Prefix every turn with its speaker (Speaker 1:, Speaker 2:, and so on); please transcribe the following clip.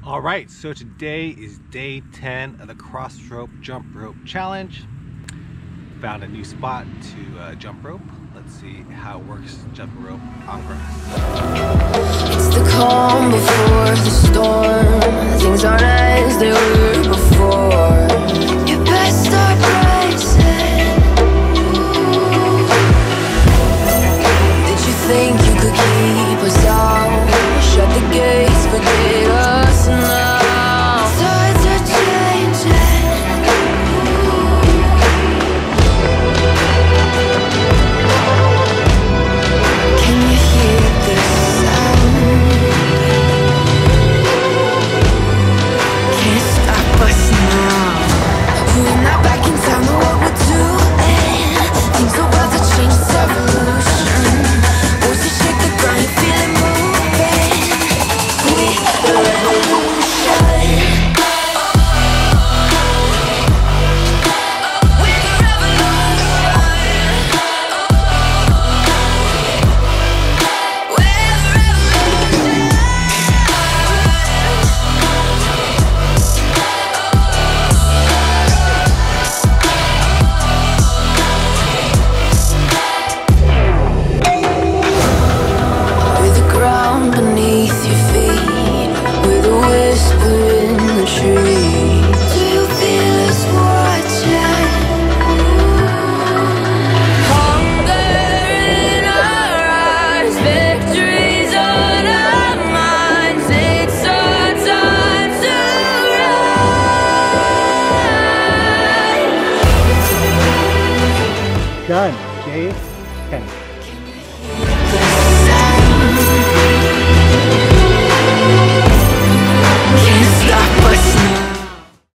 Speaker 1: All right, so today is day 10 of the Crossrope jump rope challenge. Found a new spot to jump rope. Let's see how it works jumping rope on grass.
Speaker 2: It's the calm before the storm. Things aren't as they were